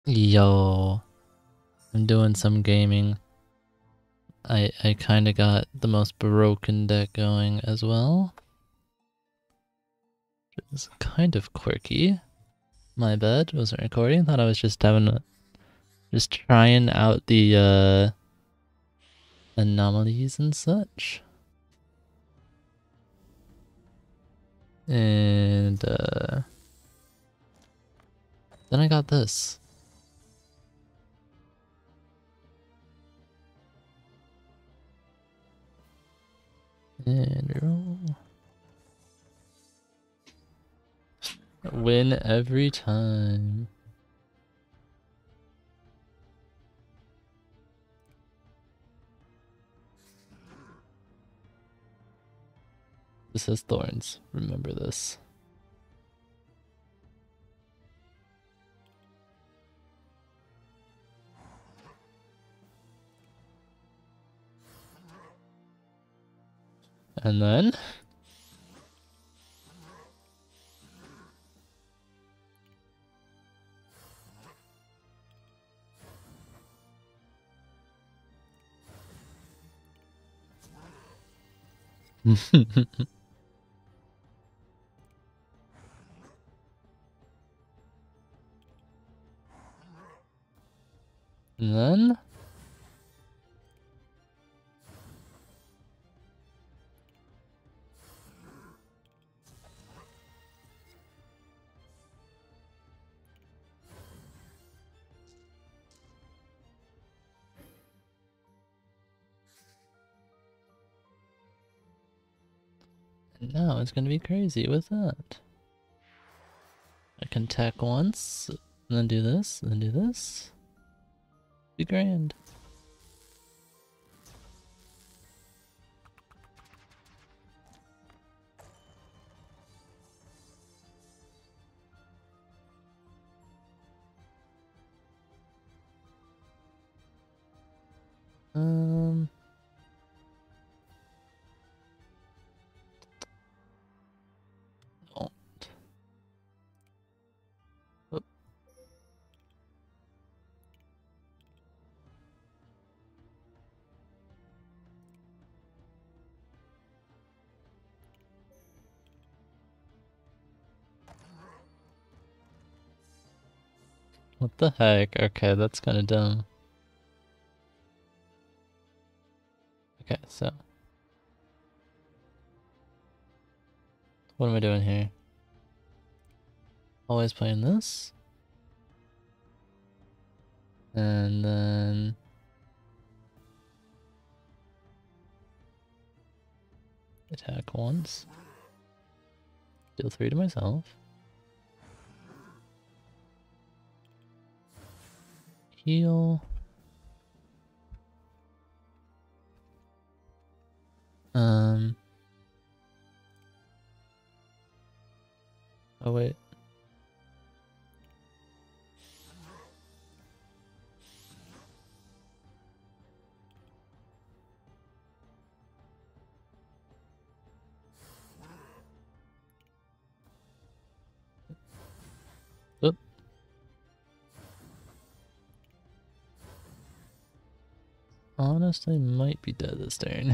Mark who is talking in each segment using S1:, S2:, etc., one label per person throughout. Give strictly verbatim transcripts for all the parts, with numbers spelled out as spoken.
S1: Yo, I'm doing some gaming. I I kind of got the most broken deck going as well. It's kind of quirky. My bad, wasn't recording. Thought I was just having a, just trying out the uh, anomalies and such. And uh, then I got this. And roll. Win every time. This has thorns. Remember this. And then and then now it's gonna be crazy with that. I can attack once, and then do this, and then do this. Be grand. Um. Don't. Oop. What the heck? Okay, that's kind of dumb. Okay, so. What am I doing here? Always playing this. And then... attack once. Deal three to myself. Heal. Um... Oh wait. Oop. Honestly, might be dead this turn.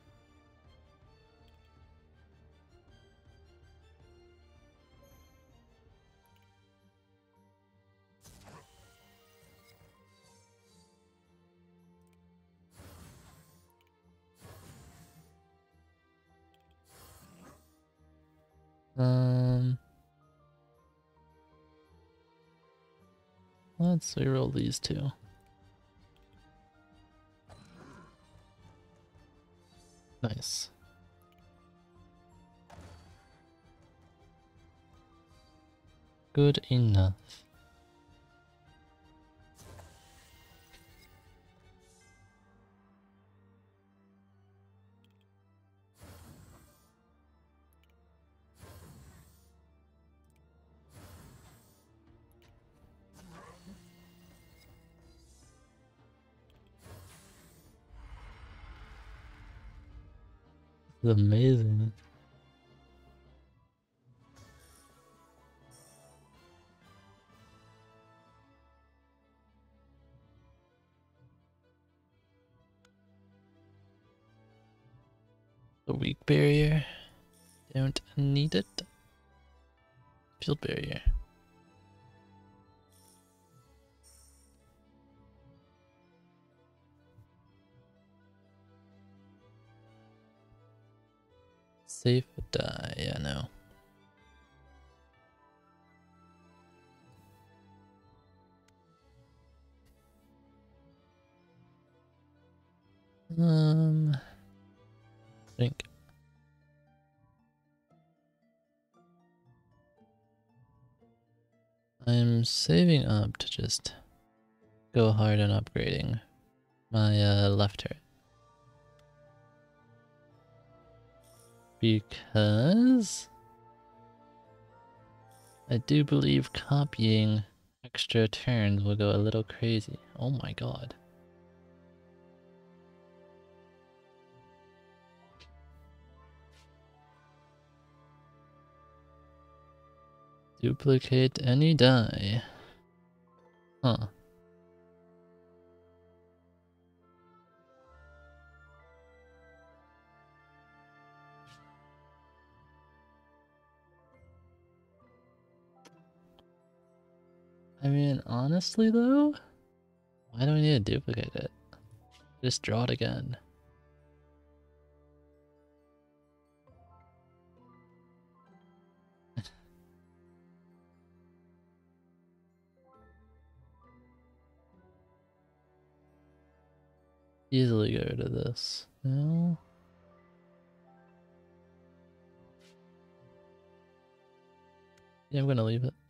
S1: Um... Let's reroll these two. Nice. Good enough. This is amazing. weak barrier. Don't need it. Field barrier. Safe die, yeah, no. Um, I think. I'm saving up to just go hard on upgrading my uh, left turret. Because I do believe copying extra turns will go a little crazy. Oh my god. Duplicate any die. Huh. I mean, honestly though, why do I need to duplicate it? Just draw it again. Easily get rid of this. No. Yeah, I'm gonna leave it.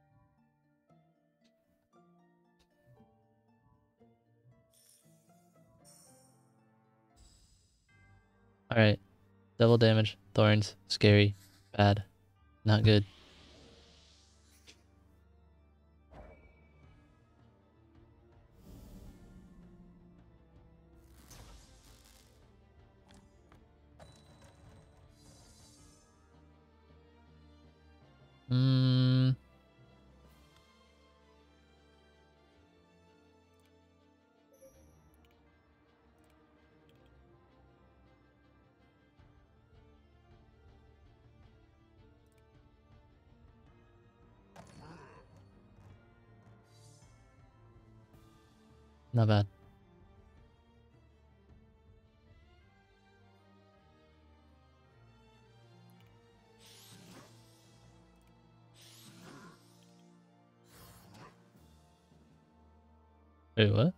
S1: Alright. Double damage. Thorns. Scary. Bad. Not good. Hmm. Not bad. Wait, what?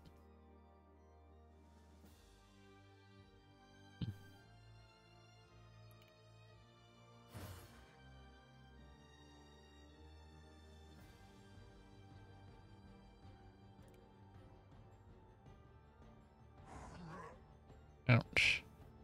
S1: Ouch.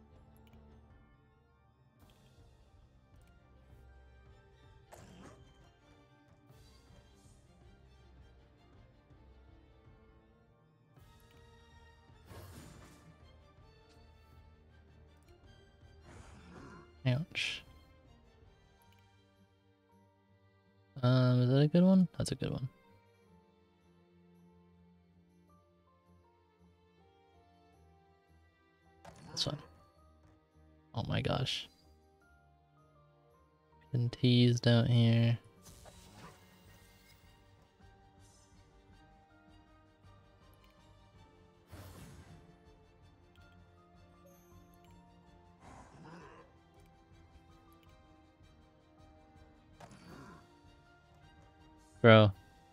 S1: Ouch. Um, is that a good one? That's a good one. This one. Oh my gosh. Been teased out here. Bro.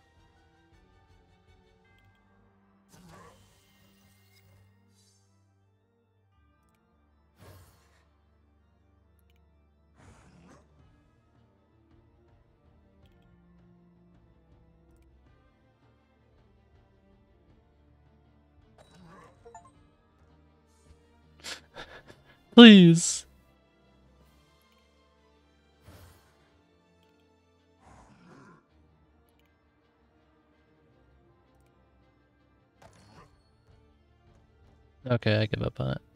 S1: Please. Okay, I give up on it.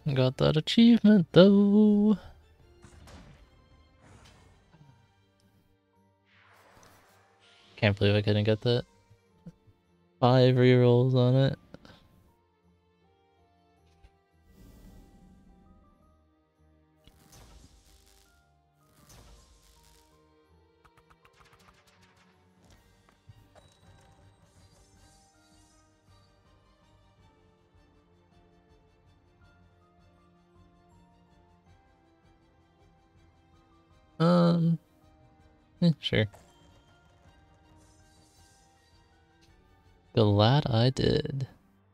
S1: Got that achievement though. Can't believe I couldn't get that. Five rerolls on it. Um, eh, sure. Glad I did.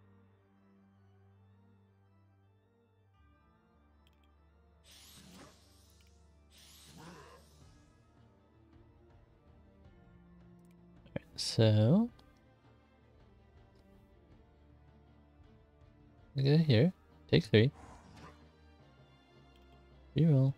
S1: So, we go here, take three, reroll.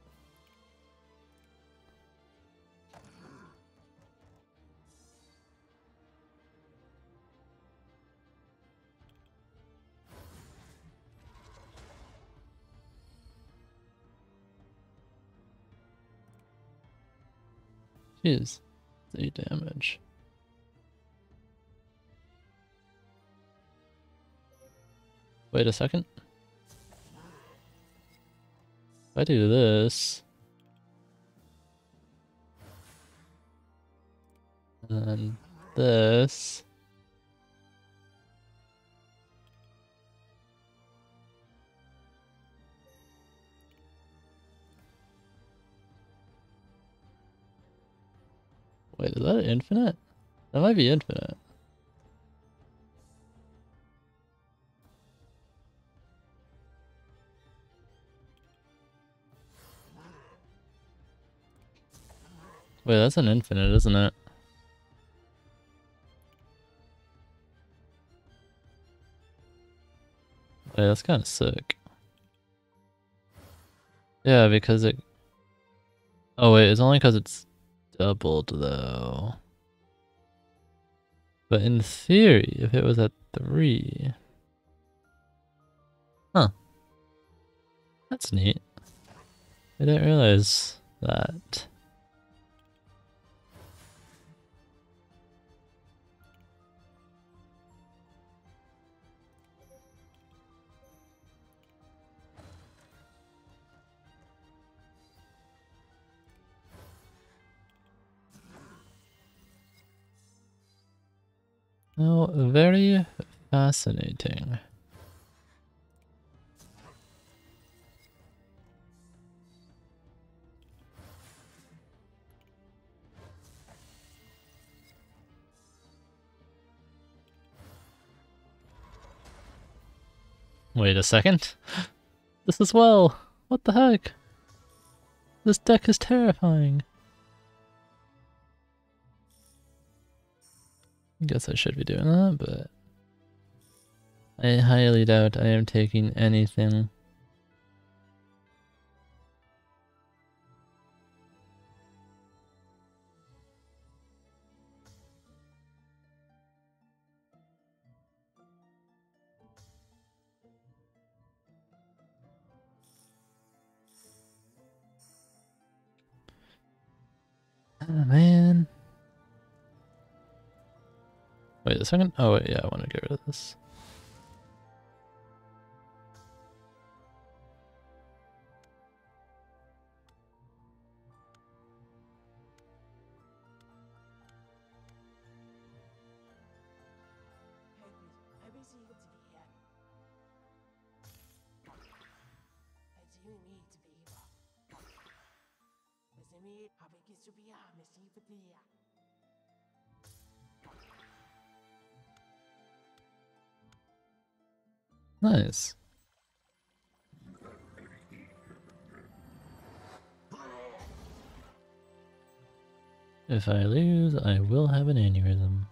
S1: Jeez, three damage. Wait a second. If I do this, and then this, wait, is that infinite? That might be infinite. Wait, that's an infinite, isn't it? Wait, that's kind of sick. Yeah, because it... Oh wait, it's only because it's doubled though. But in theory, if it was at three... Huh. That's neat. I didn't realize that. Oh, very fascinating. Wait a second. This as well. What the heck? This deck is terrifying. I guess I should be doing that, but I highly doubt I am taking anything. Oh, man. Wait a second. Oh wait, yeah, I want to get rid of this. Nice. If I lose, I will have an aneurysm.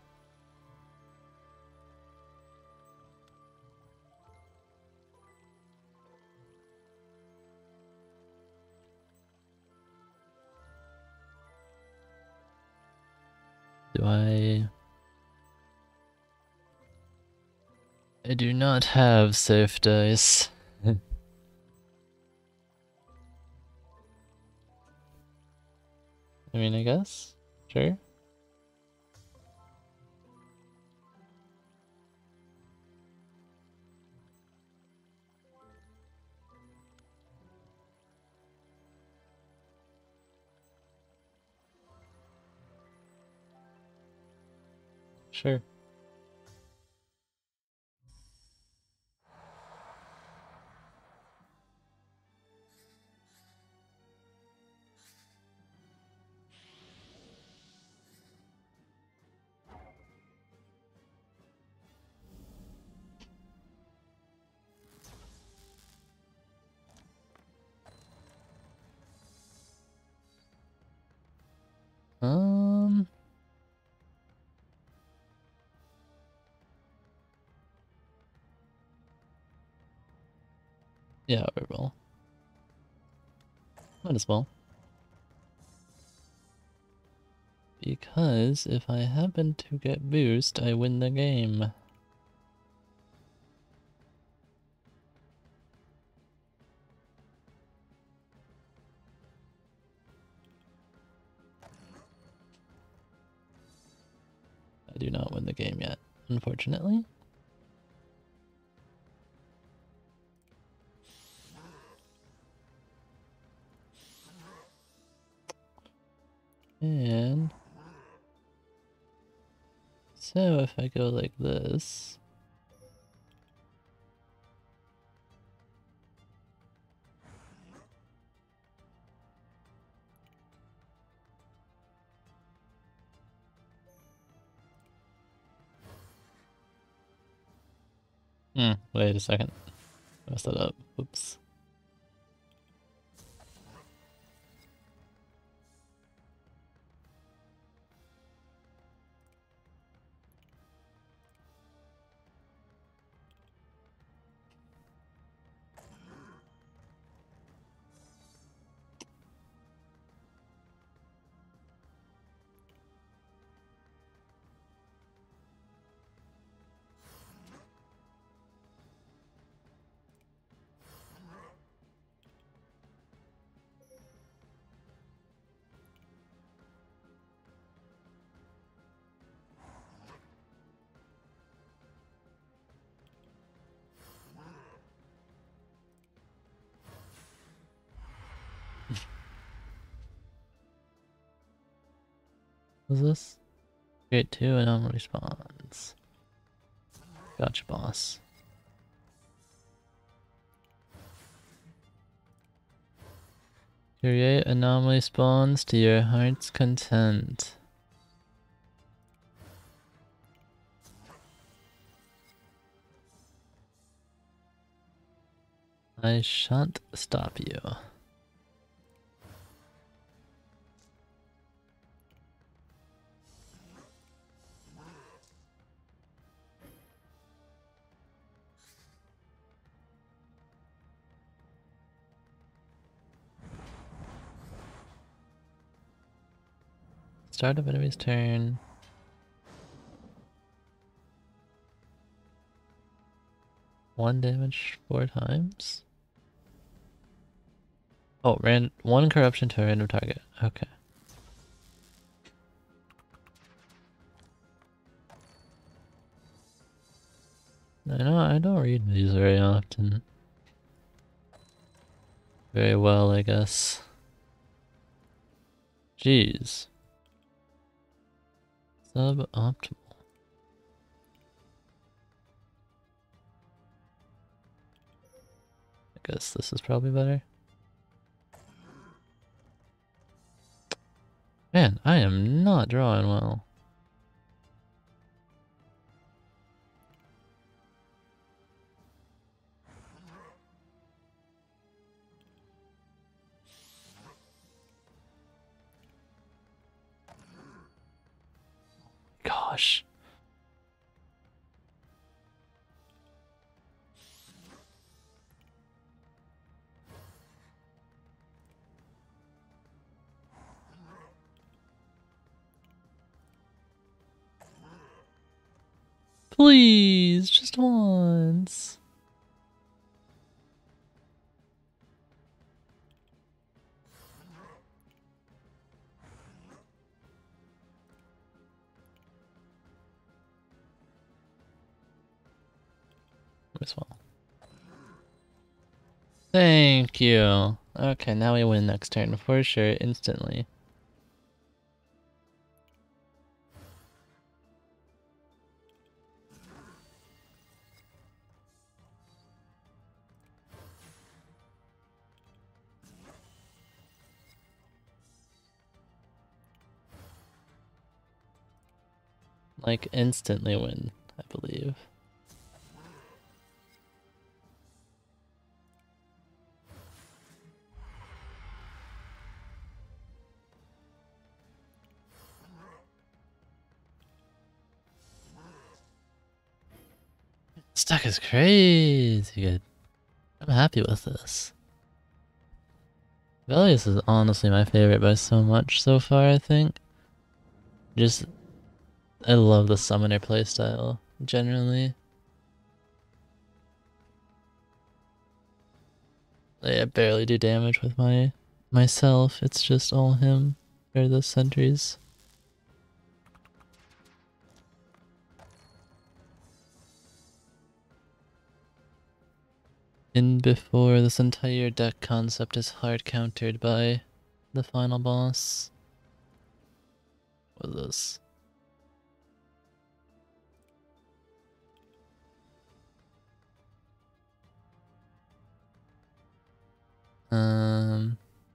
S1: Do I... I do not have safe dice. I mean, I guess. Sure. Sure. Um. Yeah, we will. Might as well. Because if I happen to get boost, I win the game. I do not win the game yet, unfortunately. And so if I go like this, hmm, wait a second, messed that up, oops. What's this? Create two anomaly spawns. Gotcha, boss. Create anomaly spawns to your heart's content. I shan't stop you. Start of enemy's turn. One damage four times. Oh, ran one corruption to a random target. Okay. I know I don't read these very often. Very well, I guess. Jeez. Suboptimal. I guess this is probably better. Man, I am not drawing well. Gosh. Please, just once. Thank you. Okay, now we win next turn for sure, instantly. Like, instantly win, I believe. Stack is crazy good. I'm happy with this. Velius is honestly my favorite by so much so far, I think. Just, I love the summoner playstyle, generally. Like, I barely do damage with my myself, it's just all him for the sentries. In before, this entire deck concept is hard countered by the final boss. What is this? Um...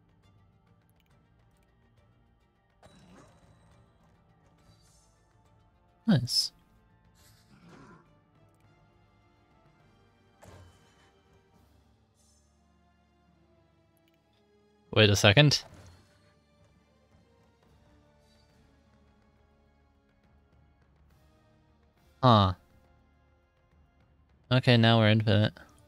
S1: Nice. Wait a second. Huh. Okay, now we're infinite.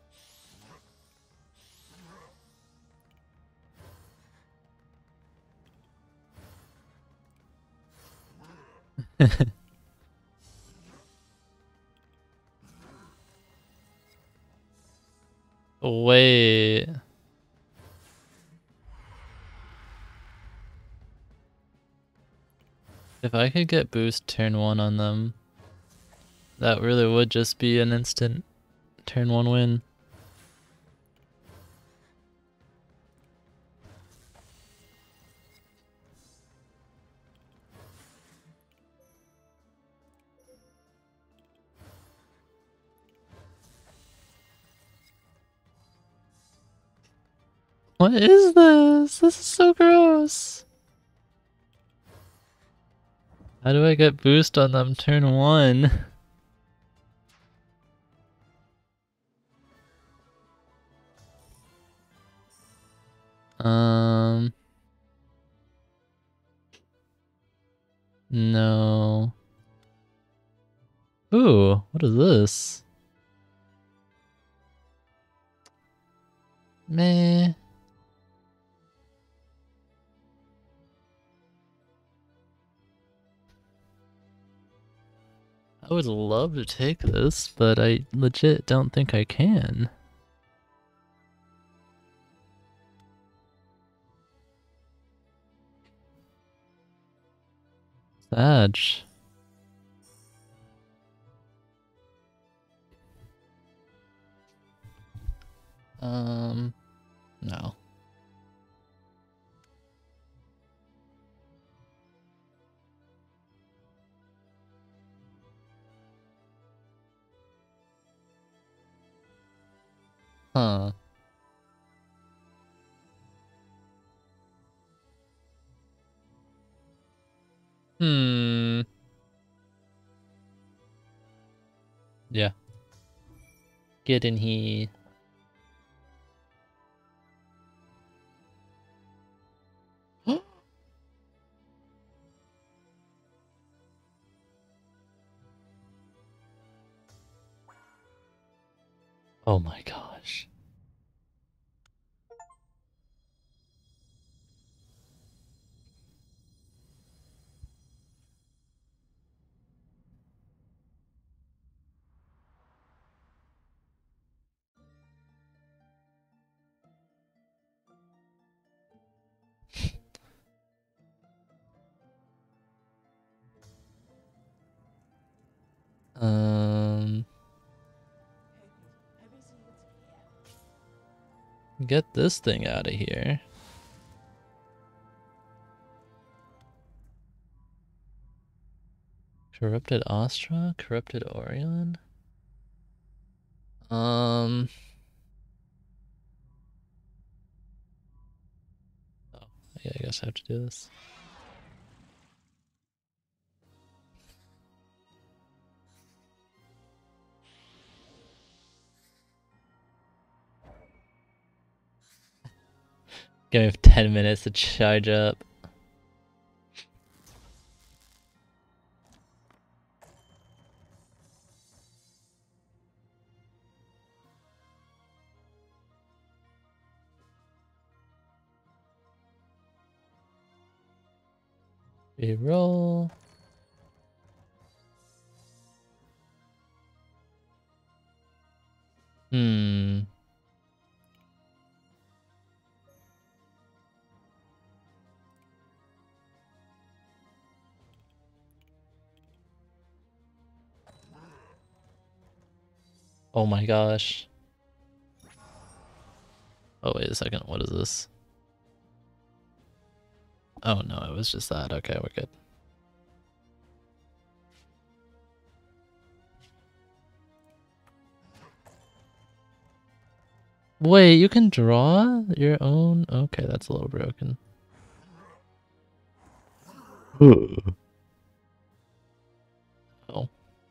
S1: Wait. If I could get boost turn one on them, that really would just be an instant turn one win. What is this? This is so gross. How do I get boost on them turn one? Um... No. Ooh, what is this? Meh. I would love to take this, but I legit don't think I can. Sag. Um, no. Huh. Hmm. Yeah. Get in here. Oh my gosh. Um. Get this thing out of here. Corrupted Astra? Corrupted Orion? Um... Oh, yeah, I guess I have to do this. Give me ten minutes to charge up. Reroll. Hmm. Oh my gosh. Oh, wait a second. What is this? Oh no, it was just that. Okay, we're good. Wait, you can draw your own? Okay, that's a little broken. Oh.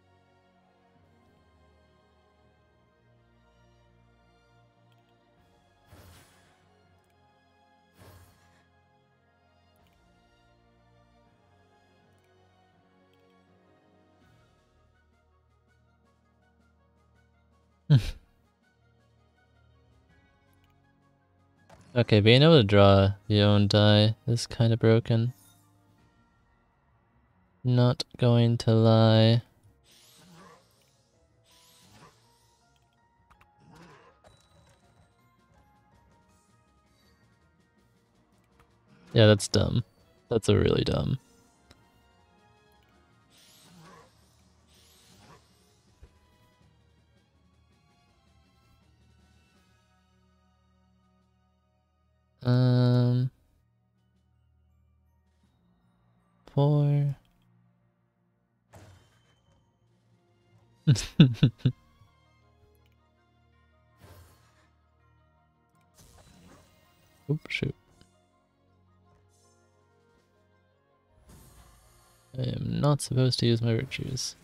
S1: Okay, being able to draw your own die is kind of broken. Not going to lie. Yeah, that's dumb. That's a really dumb. Um... Four... Oop, shoot. I am not supposed to use my virtues.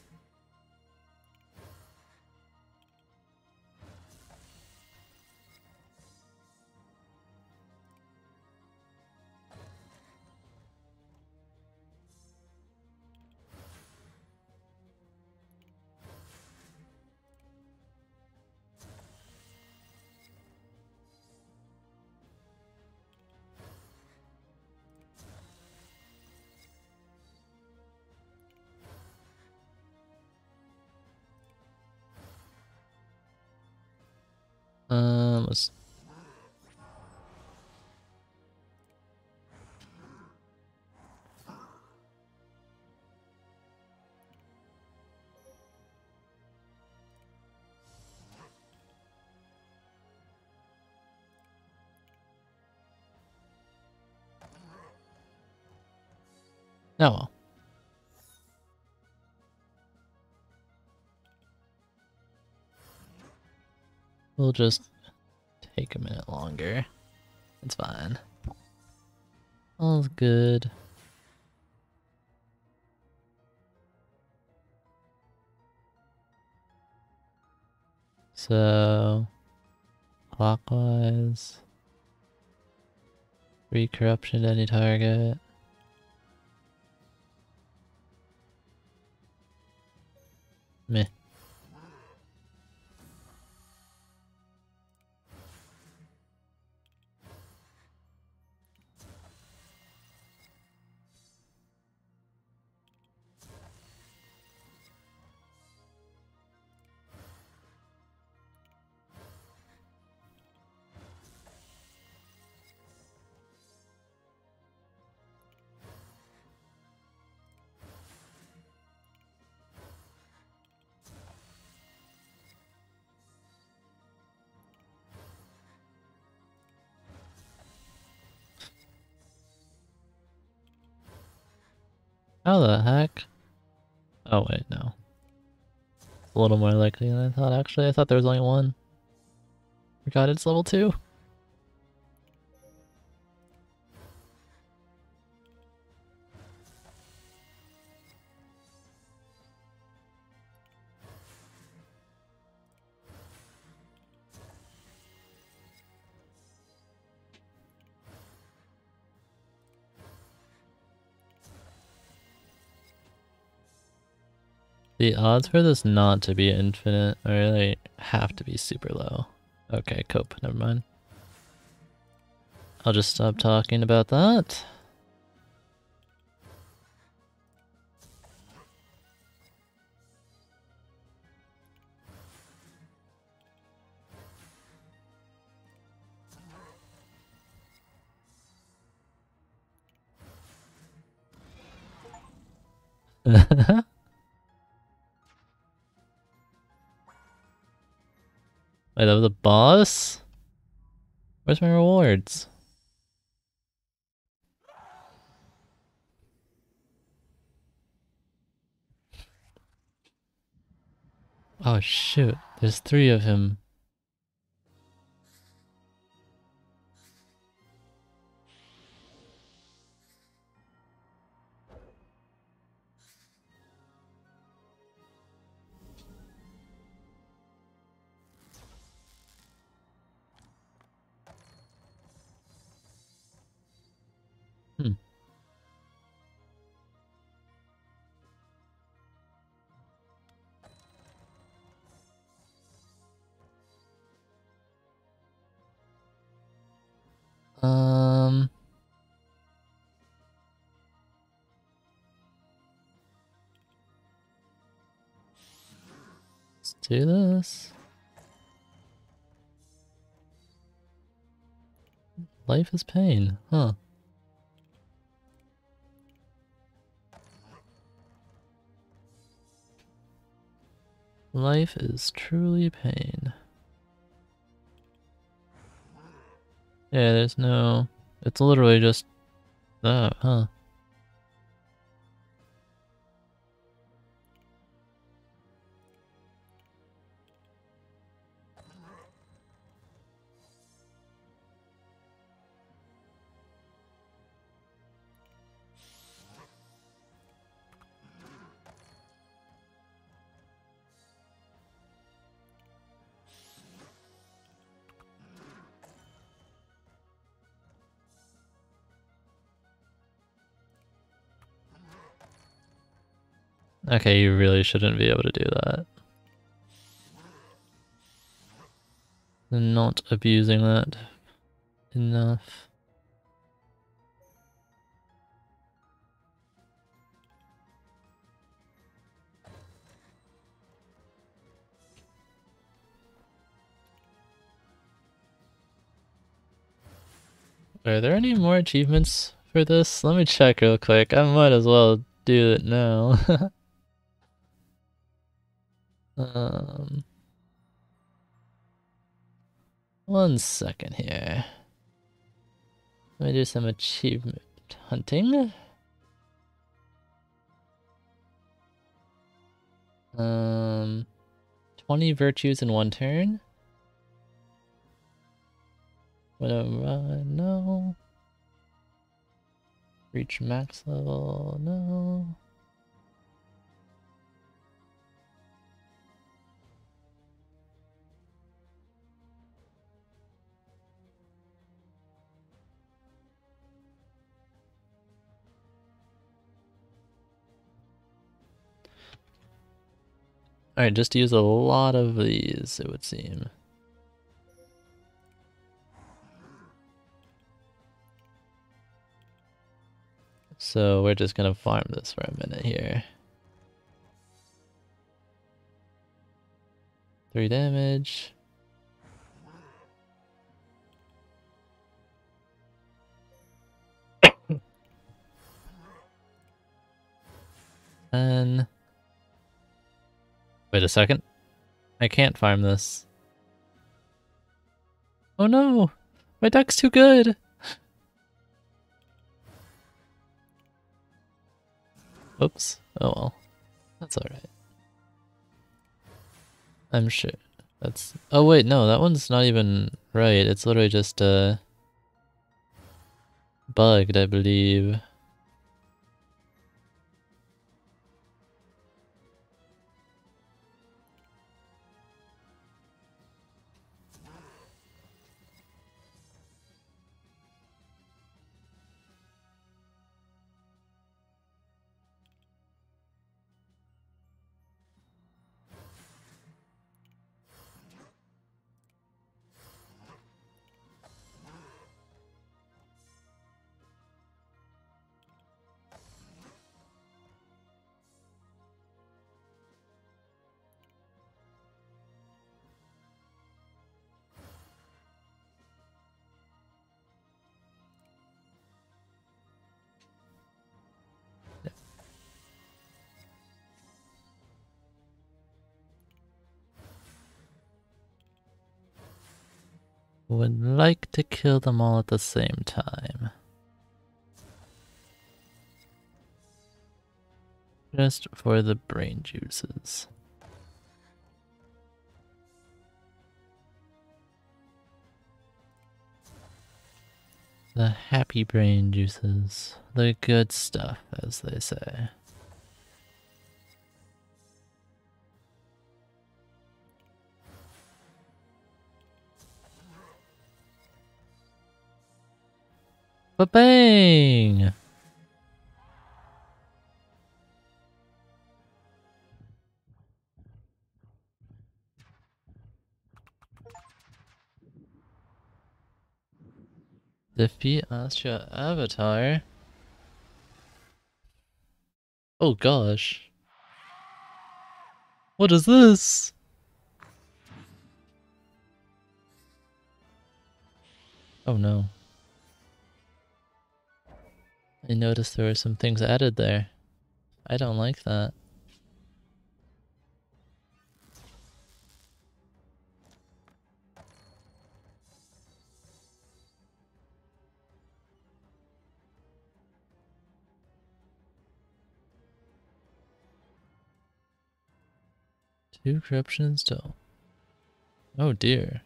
S1: Um, let's... Oh well. We'll just take a minute longer. It's fine. All's good. So... Clockwise. Re-corruption to any target. Meh. How the heck? Oh wait, no. A little more likely than I thought, actually. I thought there was only one. Forgot it's level two. The odds for this not to be infinite really have to be super low. Okay, cope, never mind. I'll just stop talking about that. Wait, that was a boss? Where's my rewards? Oh shoot, there's three of him. Hmm. Um... Let's do this. Life is pain, huh? Life is truly pain. Yeah, there's no... It's literally just that, huh? Okay, you really shouldn't be able to do that. I'm not abusing that enough. Are there any more achievements for this? Let me check real quick. I might as well do it now. um, one second here. Let me do some achievement hunting. Um, twenty virtues in one turn. Whatever, no. Reach max level, no. Alright, just use a lot of these, it would seem. So we're just gonna farm this for a minute here. Three damage. And wait a second. I can't farm this. Oh no! My deck's too good! Whoops. Oh well. That's alright. I'm sure. That's... Oh wait, no, that one's not even right. It's literally just, uh... bugged, I believe. Would like to kill them all at the same time. Just for the brain juices. The happy brain juices. The good stuff, as they say. Ba-bang! Defeat Astra Avatar. Oh gosh. What is this? Oh no. I noticed there were some things added there. I don't like that. Two corruptions still. Oh dear.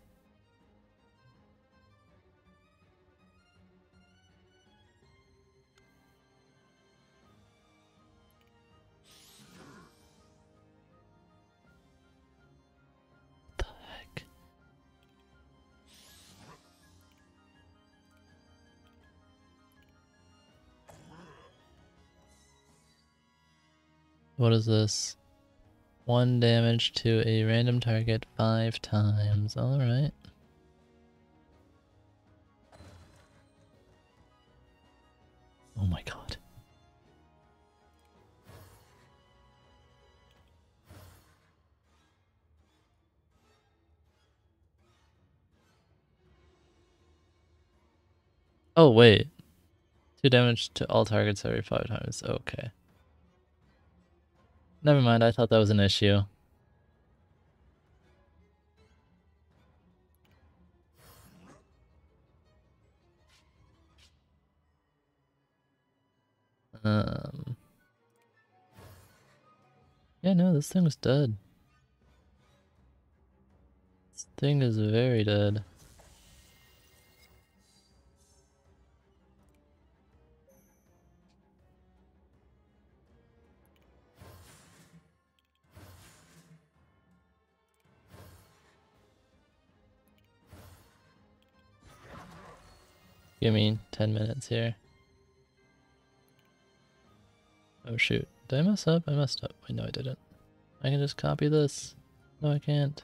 S1: What the heck? What is this? One damage to a random target five times. Alright. Oh my god. Oh wait. Two damage to all targets every five times. Okay. Never mind, I thought that was an issue. Um. Yeah, no, this thing was dead. This thing is very dead. Give me ten minutes here. Oh shoot. Did I mess up? I messed up. Wait, no I didn't. I can just copy this. No I can't.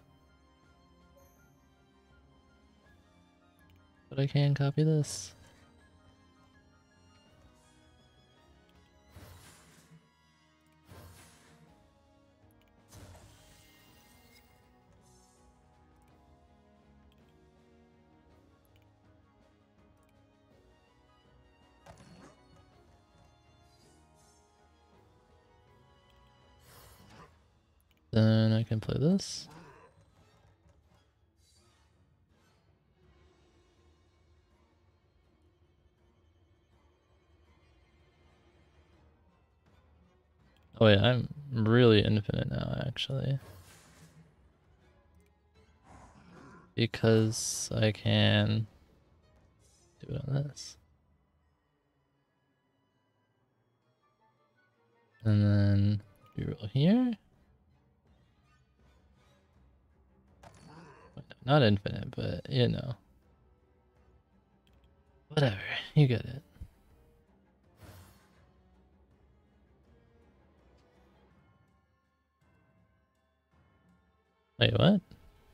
S1: But I can copy this. Then I can play this. Oh yeah, I'm really infinite now, actually. Because I can do it on this. And then reroll here. Not infinite, but you know. Whatever, you get it. Wait, what?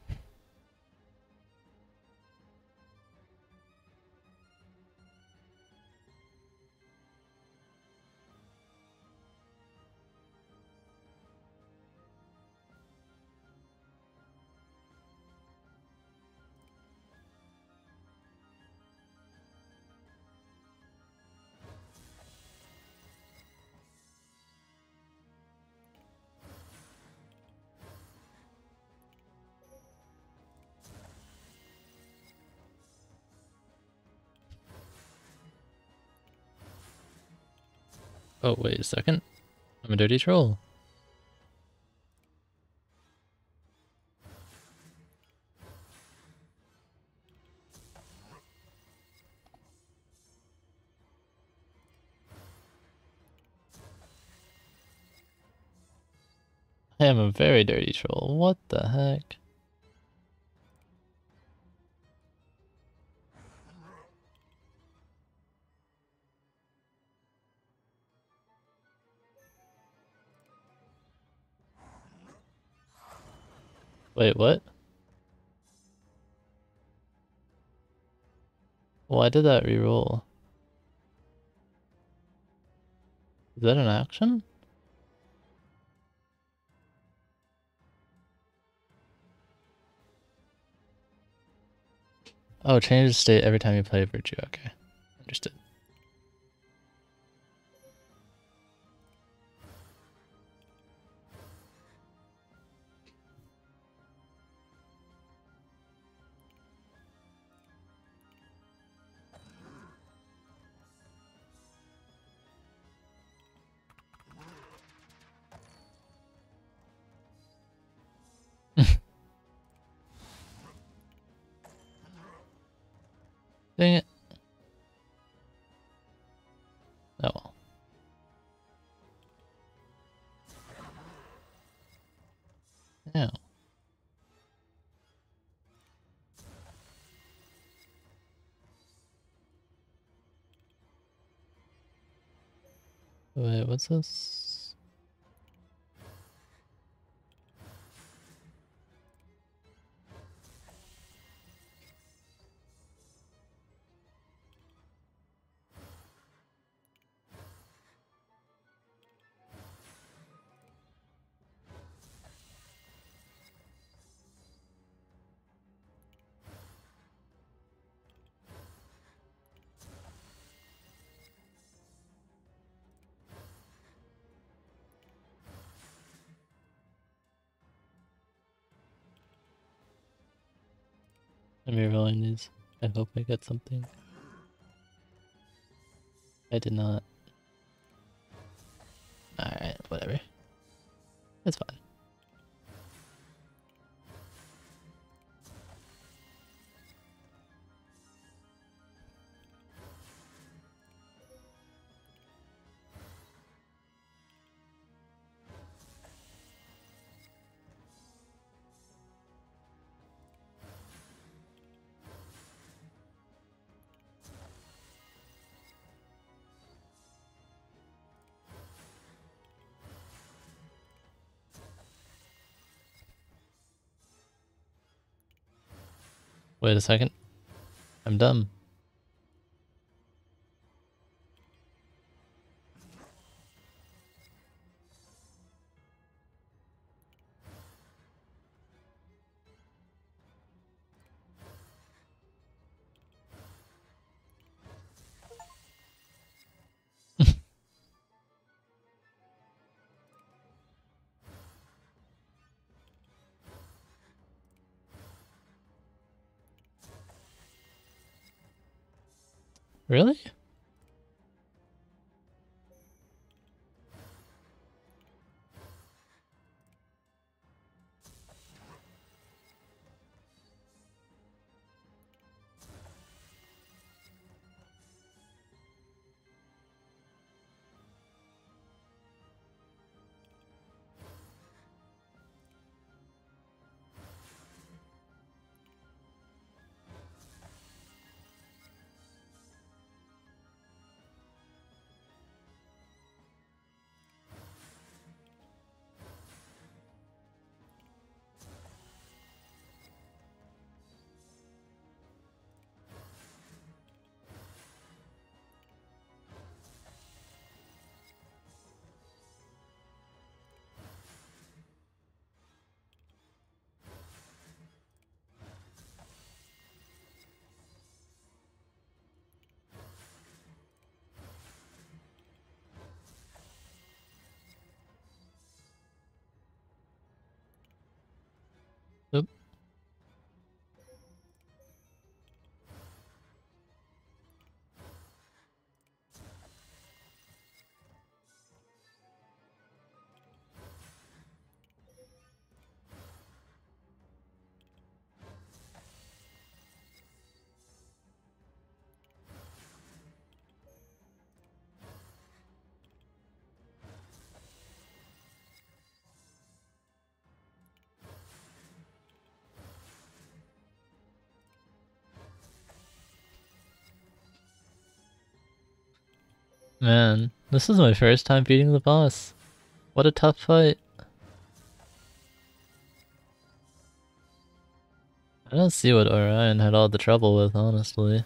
S1: Oh, wait a second. I'm a dirty troll. I am a very dirty troll. What the heck? Wait, what? Why did that reroll? Is that an action? Oh, change the state every time you play Virtue. Okay, understood. Dang it. Oh well. Yeah. Wait, what's this? I'm rerolling these. I hope I get something. I did not. Alright, whatever. It's fine. Wait a second. I'm dumb. Really? Man, this is my first time beating the boss. What a tough fight. I don't see what Orion had all the trouble with, honestly.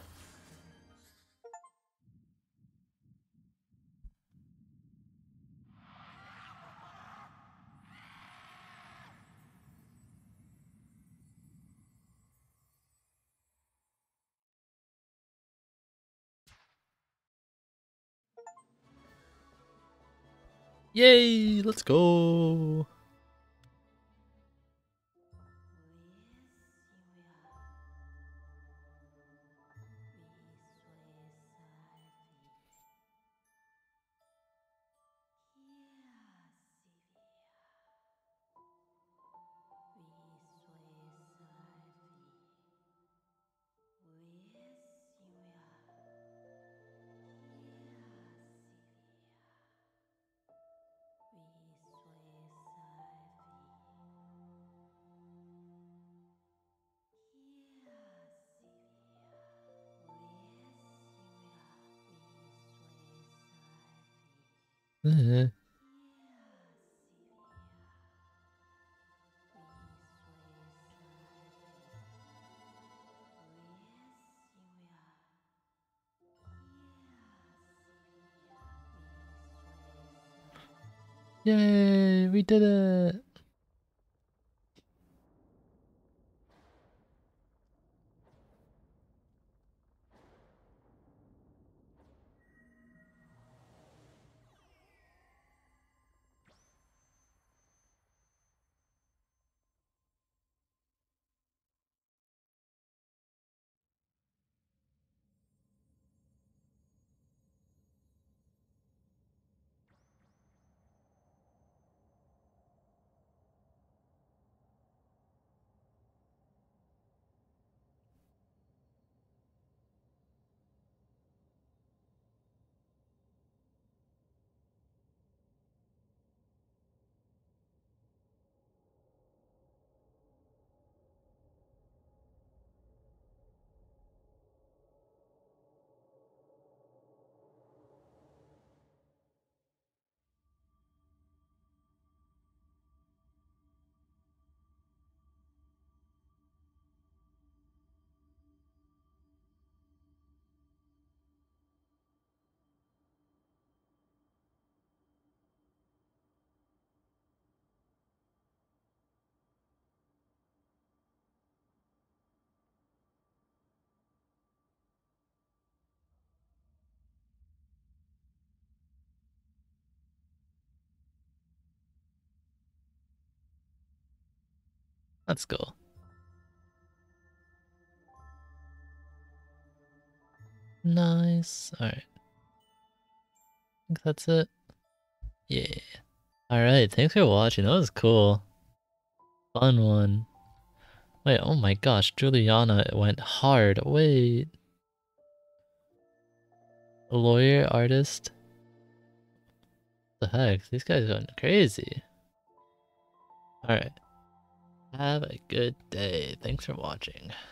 S1: Yay! Let's go! Eh. Yay! We did it! Let's go. Nice. Alright. I think that's it. Yeah. Alright, thanks for watching. That was cool. Fun one. Wait, oh my gosh, Juliana went hard. Wait. A lawyer, artist? What the heck? These guys are going crazy. Alright. Have a good day. Thanks for watching.